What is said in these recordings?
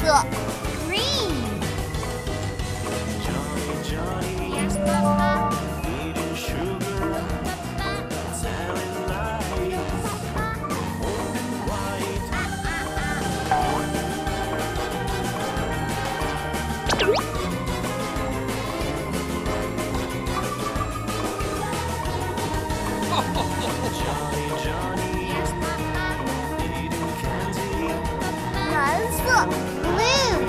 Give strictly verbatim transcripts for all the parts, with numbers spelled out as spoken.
色 ，green。Yes, Papa. Blue.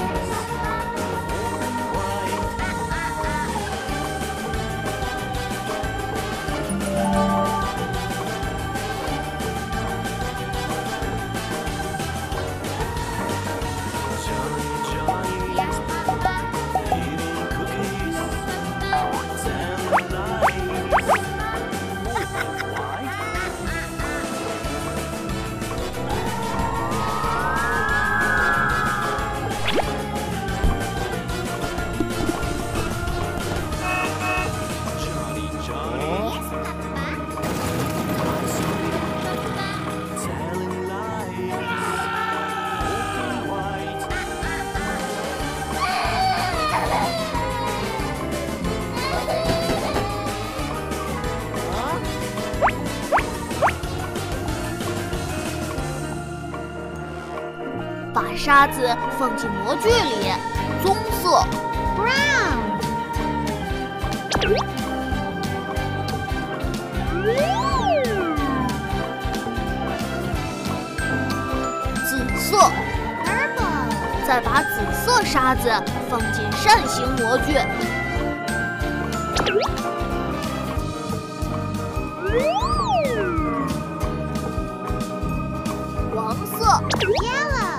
把沙子放进模具里，棕色 brown， 紫色 purple， 再把紫色沙子放进扇形模具，黄色 yellow。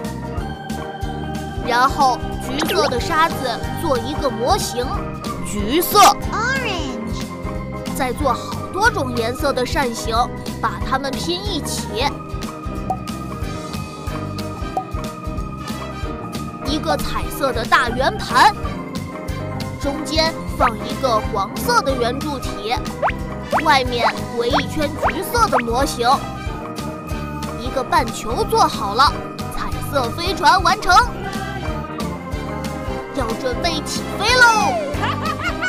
然后橘色的沙子做一个模型，橘色 orange， 再做好多种颜色的扇形，把它们拼一起。一个彩色的大圆盘，中间放一个黄色的圆柱体，外面围一圈橘色的模型。一个半球做好了，彩色飞船完成。要准备起飞喽！